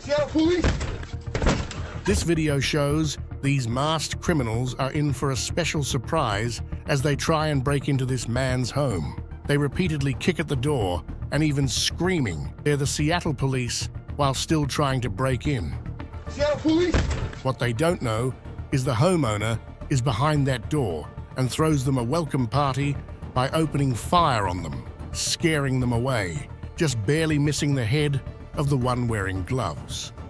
Seattle police! This video shows these masked criminals are in for a special surprise as they try and break into this man's home. They repeatedly kick at the door and even screaming they're the Seattle police while still trying to break in. Seattle police! What they don't know is the homeowner is behind that door and throws them a welcome party by opening fire on them, scaring them away, just barely missing the head of the one wearing gloves.